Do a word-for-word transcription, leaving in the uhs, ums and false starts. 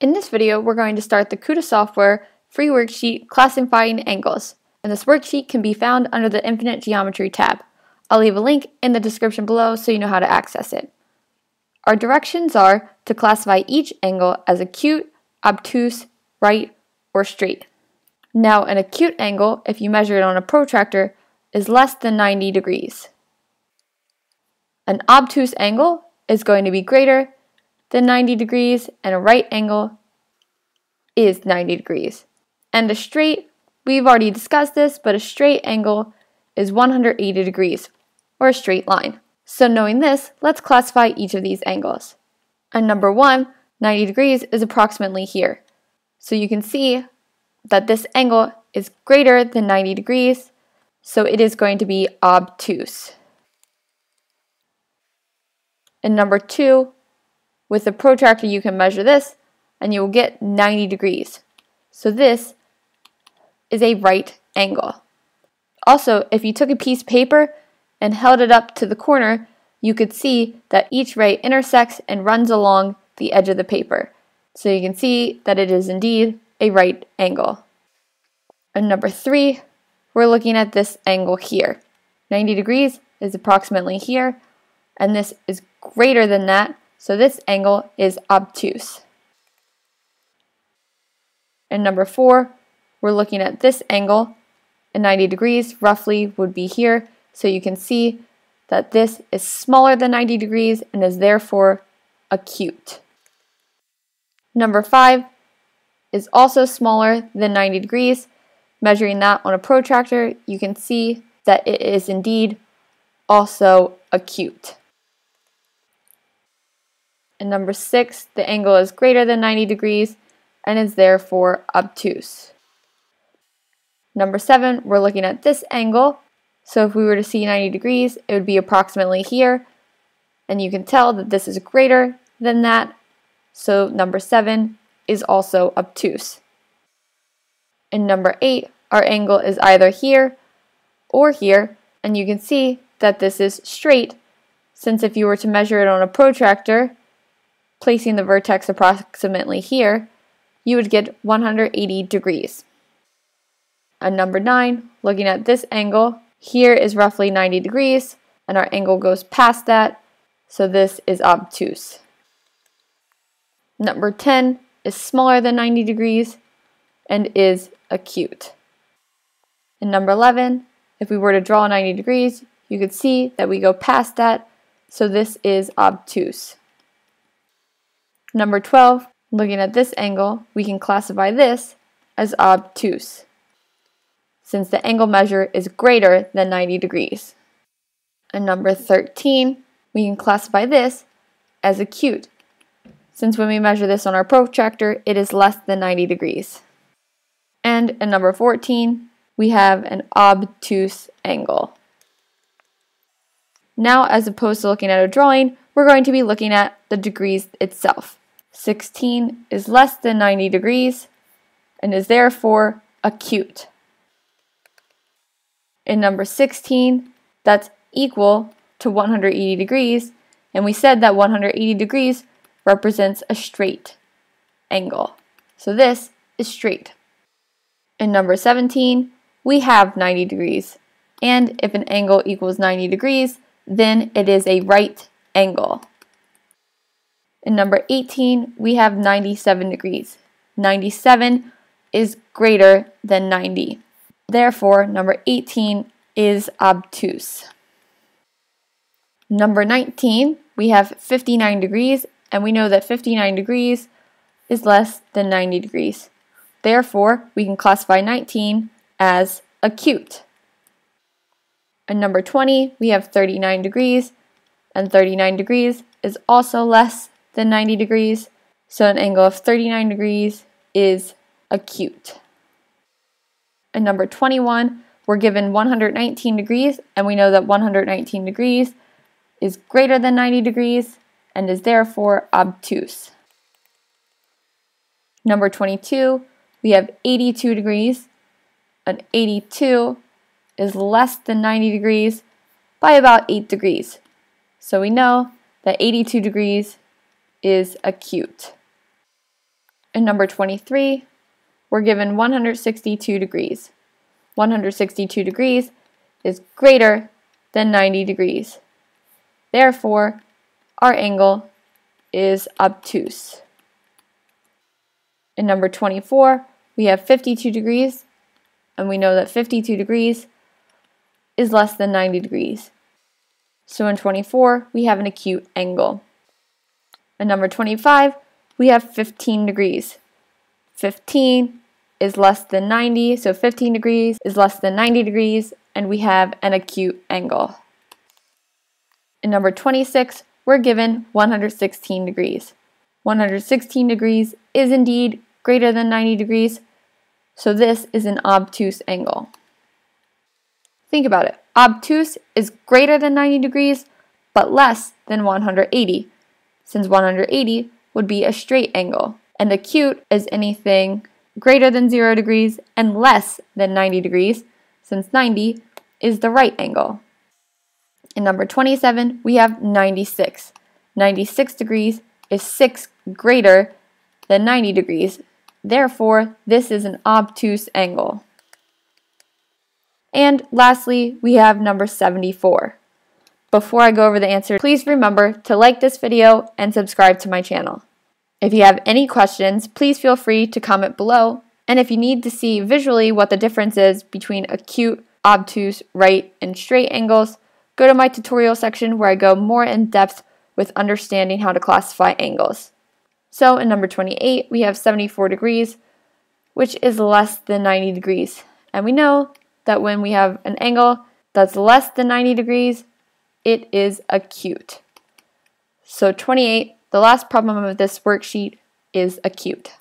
In this video, we're going to start the CUDA software free worksheet classifying angles, and this worksheet can be found under the Infinite Geometry tab. I'll leave a link in the description below so you know how to access it. Our directions are to classify each angle as acute, obtuse, right, or straight. Now, an acute angle, if you measure it on a protractor, is less than ninety degrees. An obtuse angle is going to be greater than ninety degrees, and a right angle is ninety degrees. And a straight, we've already discussed this, but a straight angle is one hundred eighty degrees, or a straight line. So knowing this, let's classify each of these angles. And number one, ninety degrees is approximately here. So you can see that this angle is greater than ninety degrees, so it is going to be obtuse. And number two, with a protractor you can measure this and you will get ninety degrees. So this is a right angle. Also, if you took a piece of paper and held it up to the corner, you could see that each ray intersects and runs along the edge of the paper. So you can see that it is indeed a right angle. And number three, we're looking at this angle here. ninety degrees is approximately here, and this is greater than that, so this angle is obtuse. And number four, we're looking at this angle, and ninety degrees roughly would be here, so you can see that this is smaller than ninety degrees and is therefore acute. Number five is also smaller than ninety degrees. Measuring that on a protractor, you can see that it is indeed also acute. And number six, the angle is greater than ninety degrees and is therefore obtuse. Number seven, we're looking at this angle. So if we were to see ninety degrees, it would be approximately here. And you can tell that this is greater than that. So number seven is also obtuse. And number eight, our angle is either here or here. And you can see that this is straight, since if you were to measure it on a protractor, placing the vertex approximately here, you would get one hundred eighty degrees. And number nine, looking at this angle, here is roughly ninety degrees, and our angle goes past that, so this is obtuse. Number ten is smaller than ninety degrees and is acute. And number eleven, if we were to draw ninety degrees, you could see that we go past that, so this is obtuse. Number twelve, looking at this angle, we can classify this as obtuse, since the angle measure is greater than ninety degrees. And number thirteen, we can classify this as acute, since when we measure this on our protractor, it is less than ninety degrees. And in number fourteen, we have an obtuse angle. Now, as opposed to looking at a drawing, we're going to be looking at the degrees itself. sixteen is less than ninety degrees and is therefore acute. In number sixteen, that's equal to one hundred eighty degrees, and we said that one hundred eighty degrees represents a straight angle. So this is straight. In number seventeen, we have ninety degrees, and if an angle equals ninety degrees, then it is a right angle. In number eighteen, we have ninety-seven degrees. ninety-seven is greater than ninety. Therefore, number eighteen is obtuse. Number nineteen, we have fifty-nine degrees, and we know that fifty-nine degrees is less than ninety degrees. Therefore, we can classify nineteen as acute. And number twenty, we have thirty-nine degrees, and thirty-nine degrees is also less than ninety degrees, so an angle of thirty-nine degrees is acute. And number twenty-one, we're given one hundred nineteen degrees, and we know that one hundred nineteen degrees is greater than ninety degrees and is therefore obtuse. Number twenty-two, we have eighty-two degrees, and eighty-two is less than ninety degrees by about eight degrees. So we know that eighty-two degrees is acute. In number twenty-three, we're given one hundred sixty-two degrees. one hundred sixty-two degrees is greater than ninety degrees. Therefore, our angle is obtuse. In number twenty-four, we have fifty-two degrees, and we know that fifty-two degrees is less than ninety degrees. So in twenty-four, we have an acute angle. In number twenty-five, we have fifteen degrees. fifteen is less than ninety, so fifteen degrees is less than ninety degrees, and we have an acute angle. In number twenty-six, we're given one hundred sixteen degrees. one hundred sixteen degrees is indeed greater than ninety degrees, so this is an obtuse angle. Think about it. Obtuse is greater than ninety degrees, but less than one hundred eighty, since one hundred eighty would be a straight angle, and acute is anything greater than zero degrees and less than ninety degrees, since ninety is the right angle. In number twenty-seven, we have ninety-six. ninety-six degrees is six greater than ninety degrees. Therefore, this is an obtuse angle. And lastly, we have number seventy-four. Before I go over the answer, please remember to like this video and subscribe to my channel. If you have any questions, please feel free to comment below. And if you need to see visually what the difference is between acute, obtuse, right, and straight angles, go to my tutorial section where I go more in depth with understanding how to classify angles. So in number twenty-eight, we have seventy-four degrees, which is less than ninety degrees. And we know that when we have an angle that's less than ninety degrees, it is acute. So twenty-eight, the last problem of this worksheet, is acute.